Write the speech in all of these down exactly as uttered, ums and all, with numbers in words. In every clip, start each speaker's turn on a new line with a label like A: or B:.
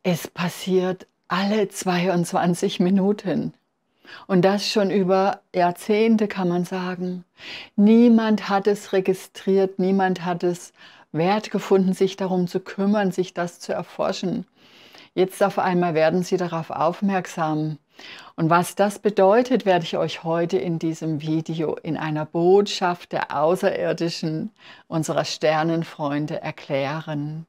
A: Es passiert alle zweiundzwanzig Minuten. Und das schon über Jahrzehnte, kann man sagen. Niemand hat es registriert, niemand hat es wert gefunden, sich darum zu kümmern, sich das zu erforschen. Jetzt auf einmal werden Sie darauf aufmerksam. Und was das bedeutet, werde ich euch heute in diesem Video in einer Botschaft der Außerirdischen, unserer Sternenfreunde, erklären.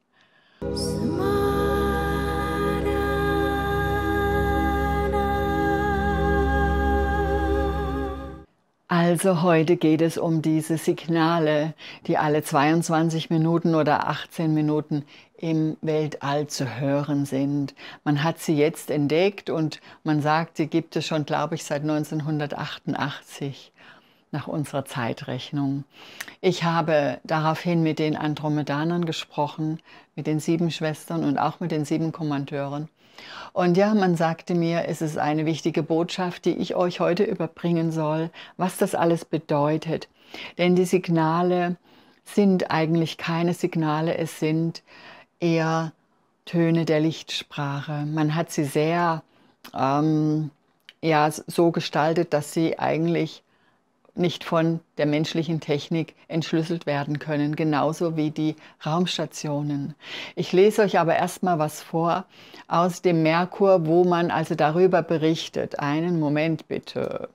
A: Also heute geht es um diese Signale, die alle zweiundzwanzig Minuten oder achtzehn Minuten im Weltall zu hören sind. Man hat sie jetzt entdeckt und man sagt, die gibt es schon, glaube ich, seit neunzehnhundertachtundachtzig nach unserer Zeitrechnung. Ich habe daraufhin mit den Andromedanern gesprochen, mit den sieben Schwestern und auch mit den sieben Kommandeuren. Und ja, man sagte mir, es ist eine wichtige Botschaft, die ich euch heute überbringen soll, was das alles bedeutet. Denn die Signale sind eigentlich keine Signale, es sind eher Töne der Lichtsprache. Man hat sie sehr ähm, ja, so gestaltet, dass sie eigentlich nicht von der menschlichen Technik entschlüsselt werden können, genauso wie die Raumstationen. Ich lese euch aber erstmal was vor aus dem Merkur, wo man also darüber berichtet. Einen Moment bitte.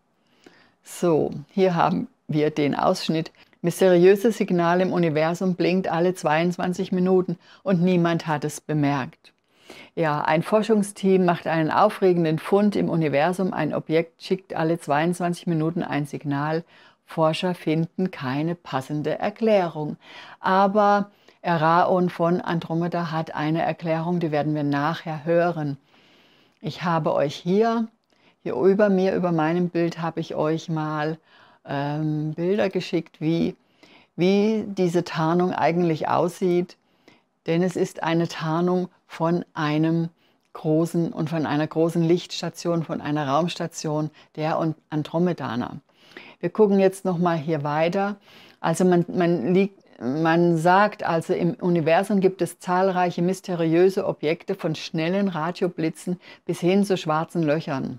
A: So, hier haben wir den Ausschnitt. Mysteriöse Signal im Universum blinkt alle zweiundzwanzig Minuten und niemand hat es bemerkt. Ja, ein Forschungsteam macht einen aufregenden Fund im Universum. Ein Objekt schickt alle zweiundzwanzig Minuten ein Signal. Forscher finden keine passende Erklärung. Aber Eraon von Andromeda hat eine Erklärung, die werden wir nachher hören. Ich habe euch hier, hier über mir, über meinem Bild, habe ich euch mal ähm, Bilder geschickt, wie, wie diese Tarnung eigentlich aussieht. Denn es ist eine Tarnung von einem großen und von einer großen Lichtstation, von einer Raumstation der Andromedaner. Wir gucken jetzt noch mal hier weiter. Also man, man, liegt, man sagt, also im Universum gibt es zahlreiche mysteriöse Objekte von schnellen Radioblitzen bis hin zu schwarzen Löchern.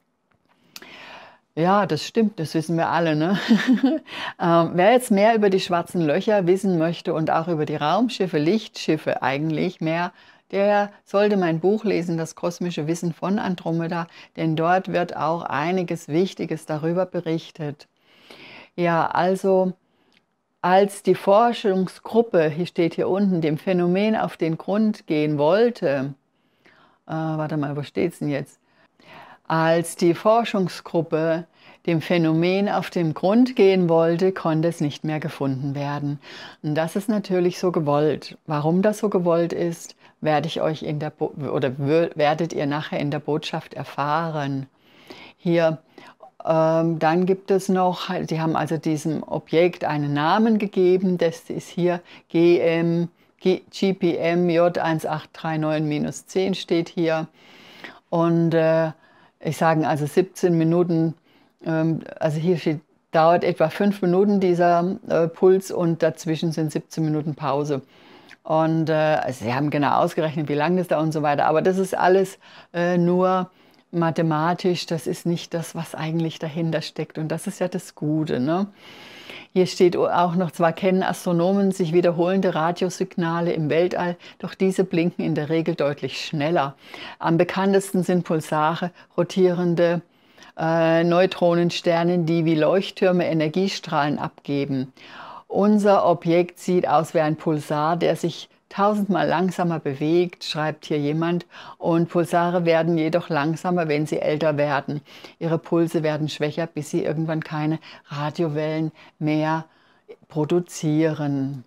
A: Ja, das stimmt, das wissen wir alle, ne? ähm, wer jetzt mehr über die schwarzen Löcher wissen möchte und auch über die Raumschiffe, Lichtschiffe eigentlich mehr, der sollte mein Buch lesen, Das kosmische Wissen von Andromeda, denn dort wird auch einiges Wichtiges darüber berichtet. Ja, also als die Forschungsgruppe, hier steht hier unten, dem Phänomen auf den Grund gehen wollte, äh, warte mal, wo steht es denn jetzt? Als die Forschungsgruppe dem Phänomen auf den Grund gehen wollte, konnte es nicht mehr gefunden werden. Und das ist natürlich so gewollt. Warum das so gewollt ist, werde ich euch in der Bo oder werdet ihr nachher in der Botschaft erfahren. Hier, ähm, dann gibt es noch, die haben also diesem Objekt einen Namen gegeben, das ist hier G M, G P M J eins acht drei neun zehn steht hier. Und äh, ich sage also siebzehn Minuten, ähm, also hier steht, dauert etwa fünf Minuten dieser äh, Puls und dazwischen sind siebzehn Minuten Pause. Und äh, also sie haben genau ausgerechnet, wie lange das da und so weiter, aber das ist alles äh, nur mathematisch, das ist nicht das, was eigentlich dahinter steckt und das ist ja das Gute, ne? Hier steht auch noch, zwar kennen Astronomen sich wiederholende Radiosignale im Weltall, doch diese blinken in der Regel deutlich schneller. Am bekanntesten sind Pulsare, rotierende äh, Neutronensterne, die wie Leuchttürme Energiestrahlen abgeben. Unser Objekt sieht aus wie ein Pulsar, der sich tausendmal langsamer bewegt, schreibt hier jemand, und Pulsare werden jedoch langsamer, wenn sie älter werden. Ihre Pulse werden schwächer, bis sie irgendwann keine Radiowellen mehr produzieren.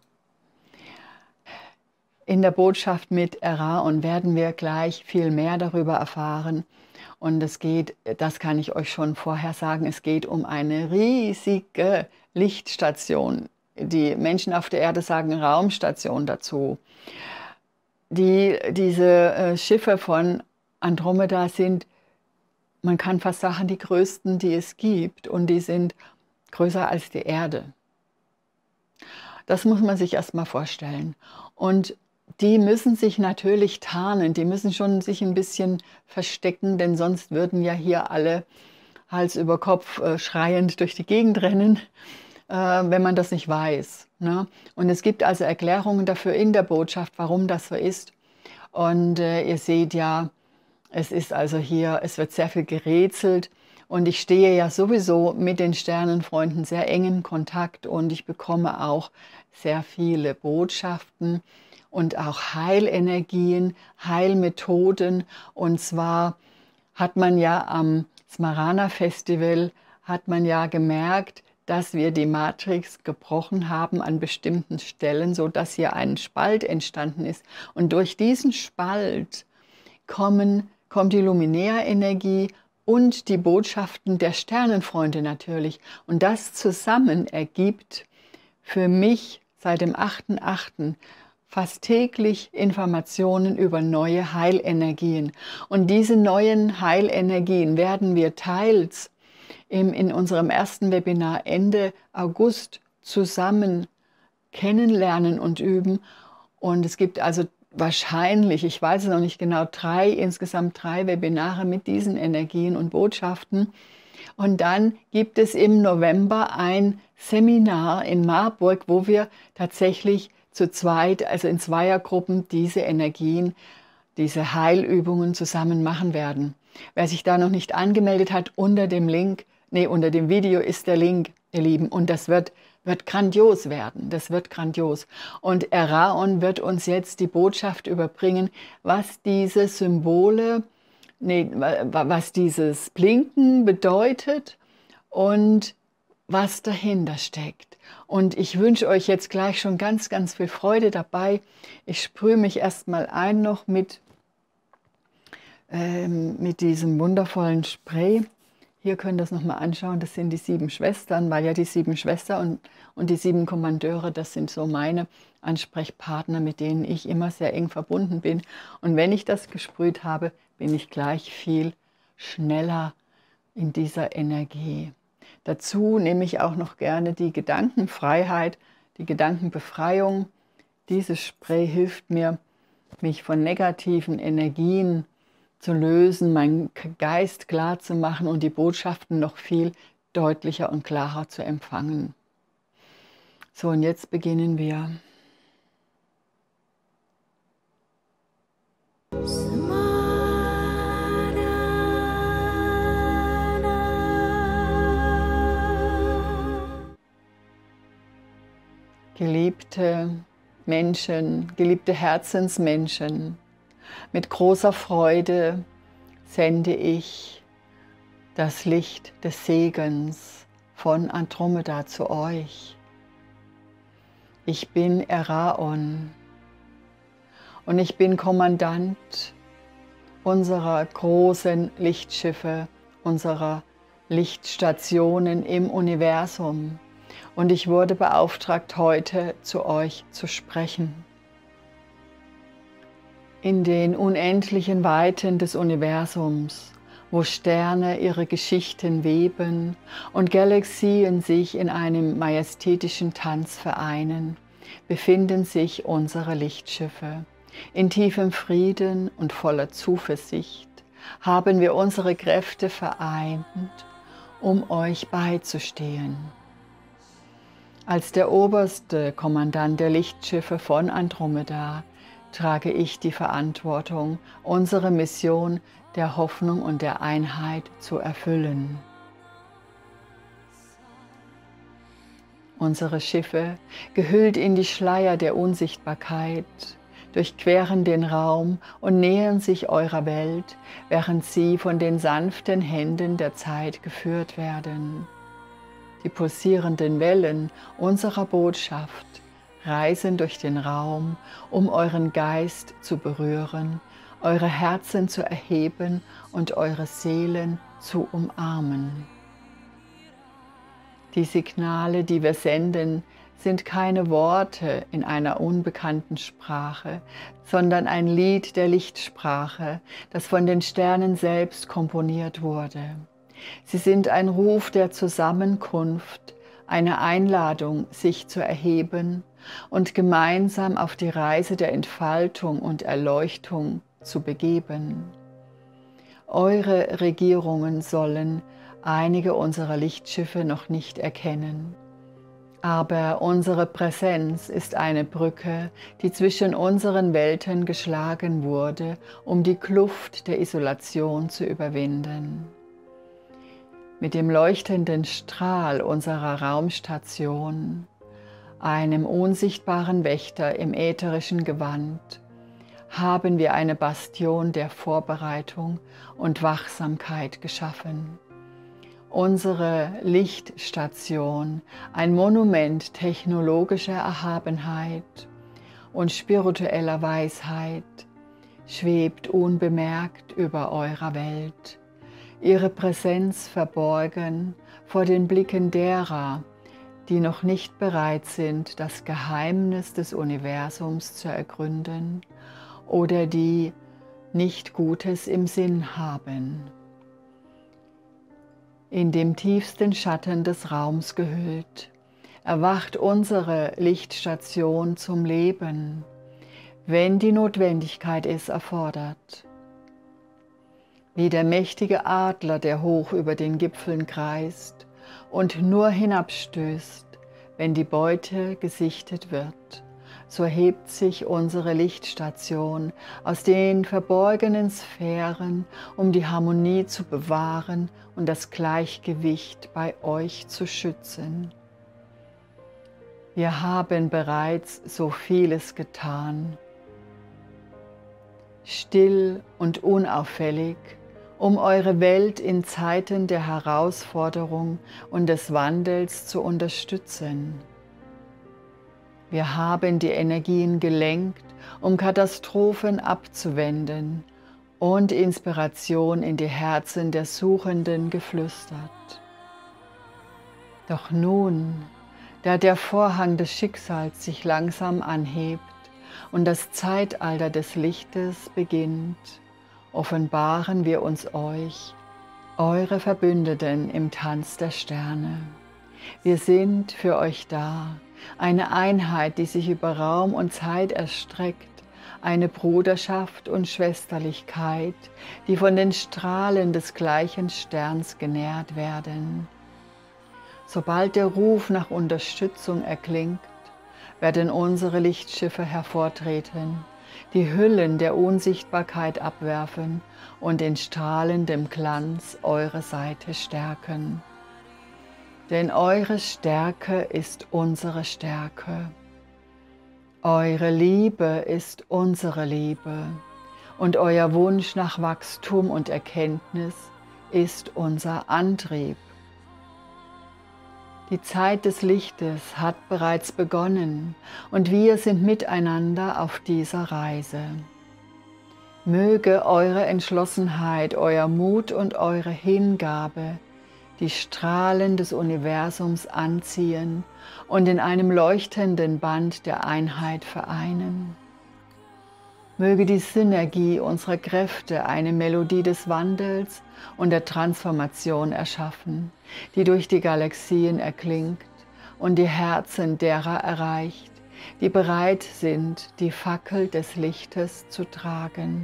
A: In der Botschaft mit Eraon werden wir gleich viel mehr darüber erfahren. Und es geht, das kann ich euch schon vorher sagen, es geht um eine riesige Lichtstation. Die Menschen auf der Erde sagen Raumstation dazu. Die, diese äh, Schiffe von Andromeda sind, man kann fast sagen, die größten, die es gibt. Und die sind größer als die Erde. Das muss man sich erstmal vorstellen. Und die müssen sich natürlich tarnen, die müssen schon sich ein bisschen verstecken, denn sonst würden ja hier alle Hals über Kopf äh, schreiend durch die Gegend rennen, äh, wenn man das nicht weiß, ne? Und es gibt also Erklärungen dafür in der Botschaft, warum das so ist. Und äh, ihr seht ja, es ist also hier, es wird sehr viel gerätselt. Und ich stehe ja sowieso mit den Sternenfreunden sehr eng in Kontakt und ich bekomme auch sehr viele Botschaften und auch Heilenergien, Heilmethoden. Und zwar hat man ja am Smarana Festival, hat man ja gemerkt, dass wir die Matrix gebrochen haben an bestimmten Stellen, sodass hier ein Spalt entstanden ist. Und durch diesen Spalt kommen, kommt die Luminärenergie und die Botschaften der Sternenfreunde natürlich. Und das zusammen ergibt für mich seit dem achten achten fast täglich Informationen über neue Heilenergien. Und diese neuen Heilenergien werden wir teils im, in unserem ersten Webinar Ende August zusammen kennenlernen und üben. Und es gibt also wahrscheinlich, ich weiß es noch nicht genau, drei, insgesamt drei Webinare mit diesen Energien und Botschaften. Und dann gibt es im November ein Seminar in Marburg, wo wir tatsächlich zu zweit, also in Zweiergruppen, diese Energien, diese Heilübungen zusammen machen werden. Wer sich da noch nicht angemeldet hat, unter dem Link, nee, unter dem Video ist der Link, ihr Lieben. Und das wird wird grandios werden, das wird grandios. Und Eraon wird uns jetzt die Botschaft überbringen, was diese Symbole, nee, was dieses Blinken bedeutet und was dahinter steckt. Und ich wünsche euch jetzt gleich schon ganz, ganz viel Freude dabei. Ich sprühe mich erstmal ein noch mit, ähm, mit diesem wundervollen Spray. Hier könnt ihr es nochmal anschauen, das sind die sieben Schwestern, weil ja die sieben Schwestern und, und die sieben Kommandeure, das sind so meine Ansprechpartner, mit denen ich immer sehr eng verbunden bin. Und wenn ich das gesprüht habe, bin ich gleich viel schneller in dieser Energie. Dazu nehme ich auch noch gerne die Gedankenfreiheit, die Gedankenbefreiung. Dieses Spray hilft mir, mich von negativen Energien zu lösen, meinen Geist klar zu machen und die Botschaften noch viel deutlicher und klarer zu empfangen. So, und jetzt beginnen wir. Geliebte Menschen, geliebte Herzensmenschen, mit großer Freude sende ich das Licht des Segens von Andromeda zu euch. Ich bin Eraon und ich bin Kommandant unserer großen Lichtschiffe, unserer Lichtstationen im Universum. Und ich wurde beauftragt, heute zu euch zu sprechen. In den unendlichen Weiten des Universums, wo Sterne ihre Geschichten weben und Galaxien sich in einem majestätischen Tanz vereinen, befinden sich unsere Lichtschiffe. In tiefem Frieden und voller Zuversicht haben wir unsere Kräfte vereint, um euch beizustehen. Als der oberste Kommandant der Lichtschiffe von Andromeda trage ich die Verantwortung, unsere Mission der Hoffnung und der Einheit zu erfüllen. Unsere Schiffe, gehüllt in die Schleier der Unsichtbarkeit, durchqueren den Raum und nähern sich eurer Welt, während sie von den sanften Händen der Zeit geführt werden. Die pulsierenden Wellen unserer Botschaft reisen durch den Raum, um euren Geist zu berühren, eure Herzen zu erheben und eure Seelen zu umarmen. Die Signale, die wir senden, sind keine Worte in einer unbekannten Sprache, sondern ein Lied der Lichtsprache, das von den Sternen selbst komponiert wurde. Sie sind ein Ruf der Zusammenkunft, eine Einladung, sich zu erheben und gemeinsam auf die Reise der Entfaltung und Erleuchtung zu begeben. Eure Regierungen sollen einige unserer Lichtschiffe noch nicht erkennen. Aber unsere Präsenz ist eine Brücke, die zwischen unseren Welten geschlagen wurde, um die Kluft der Isolation zu überwinden. Mit dem leuchtenden Strahl unserer Raumstation, einem unsichtbaren Wächter im ätherischen Gewand, haben wir eine Bastion der Vorbereitung und Wachsamkeit geschaffen. Unsere Lichtstation, ein Monument technologischer Erhabenheit und spiritueller Weisheit, schwebt unbemerkt über eurer Welt, ihre Präsenz verborgen vor den Blicken derer, die noch nicht bereit sind, das Geheimnis des Universums zu ergründen oder die nicht Gutes im Sinn haben. In dem tiefsten Schatten des Raums gehüllt, erwacht unsere Lichtstation zum Leben, wenn die Notwendigkeit es erfordert. Wie der mächtige Adler, der hoch über den Gipfeln kreist und nur hinabstößt, wenn die Beute gesichtet wird, so hebt sich unsere Lichtstation aus den verborgenen Sphären, um die Harmonie zu bewahren und das Gleichgewicht bei euch zu schützen. Wir haben bereits so vieles getan, still und unauffällig, um eure Welt in Zeiten der Herausforderung und des Wandels zu unterstützen. Wir haben die Energien gelenkt, um Katastrophen abzuwenden und Inspiration in die Herzen der Suchenden geflüstert. Doch nun, da der Vorhang des Schicksals sich langsam anhebt und das Zeitalter des Lichtes beginnt, offenbaren wir uns euch, eure Verbündeten im Tanz der Sterne. Wir sind für euch da, eine Einheit, die sich über Raum und Zeit erstreckt, eine Bruderschaft und Schwesterlichkeit, die von den Strahlen des gleichen Sterns genährt werden. Sobald der Ruf nach Unterstützung erklingt, werden unsere Lichtschiffe hervortreten, die Hüllen der Unsichtbarkeit abwerfen und in strahlendem Glanz eure Seite stärken. Denn eure Stärke ist unsere Stärke. Eure Liebe ist unsere Liebe. Und euer Wunsch nach Wachstum und Erkenntnis ist unser Antrieb. Die Zeit des Lichtes hat bereits begonnen und wir sind miteinander auf dieser Reise. Möge eure Entschlossenheit, euer Mut und eure Hingabe die Strahlen des Universums anziehen und in einem leuchtenden Band der Einheit vereinen. Möge die Synergie unserer Kräfte eine Melodie des Wandels und der Transformation erschaffen, die durch die Galaxien erklingt und die Herzen derer erreicht, die bereit sind, die Fackel des Lichtes zu tragen.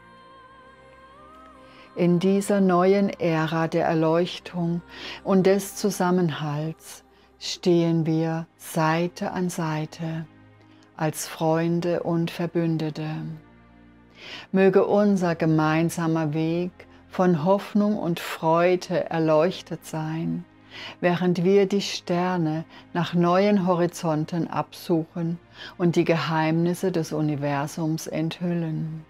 A: In dieser neuen Ära der Erleuchtung und des Zusammenhalts stehen wir Seite an Seite als Freunde und Verbündete. Möge unser gemeinsamer Weg von Hoffnung und Freude erleuchtet sein, während wir die Sterne nach neuen Horizonten absuchen und die Geheimnisse des Universums enthüllen.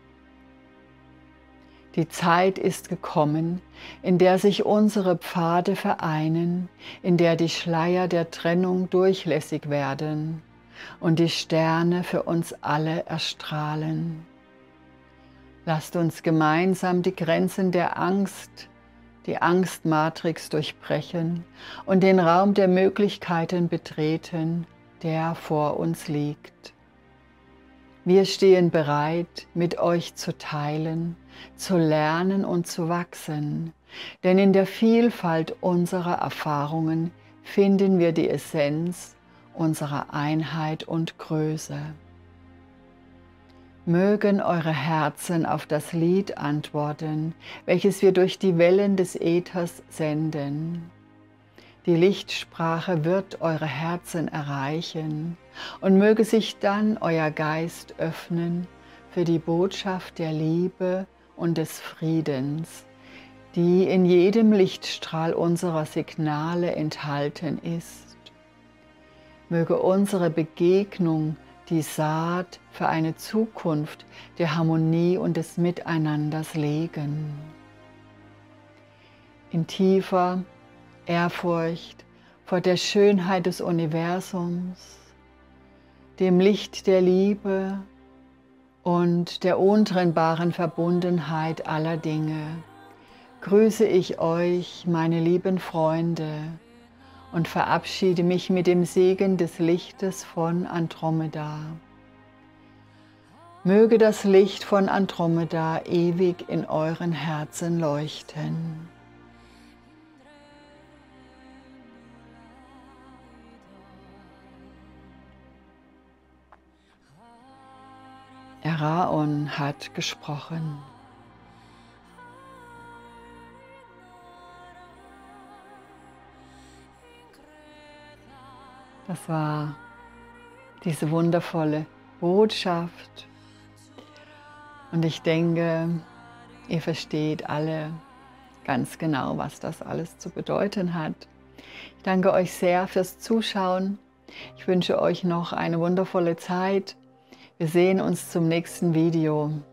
A: Die Zeit ist gekommen, in der sich unsere Pfade vereinen, in der die Schleier der Trennung durchlässig werden und die Sterne für uns alle erstrahlen. Lasst uns gemeinsam die Grenzen der Angst, die Angstmatrix durchbrechen und den Raum der Möglichkeiten betreten, der vor uns liegt. Wir stehen bereit, mit euch zu teilen, zu lernen und zu wachsen, denn in der Vielfalt unserer Erfahrungen finden wir die Essenz unserer Einheit und Größe. Mögen eure Herzen auf das Lied antworten, welches wir durch die Wellen des Äthers senden. Die Lichtsprache wird eure Herzen erreichen und möge sich dann euer Geist öffnen für die Botschaft der Liebe und des Friedens, die in jedem Lichtstrahl unserer Signale enthalten ist. Möge unsere Begegnung die Saat für eine Zukunft der Harmonie und des Miteinanders legen. In tiefer Ehrfurcht vor der Schönheit des Universums, dem Licht der Liebe und der untrennbaren Verbundenheit aller Dinge, grüße ich euch, meine lieben Freunde, und verabschiede mich mit dem Segen des Lichtes von Andromeda. Möge das Licht von Andromeda ewig in euren Herzen leuchten. Eraon hat gesprochen. Das war diese wundervolle Botschaft. Und ich denke, ihr versteht alle ganz genau, was das alles zu bedeuten hat. Ich danke euch sehr fürs Zuschauen. Ich wünsche euch noch eine wundervolle Zeit. Wir sehen uns zum nächsten Video.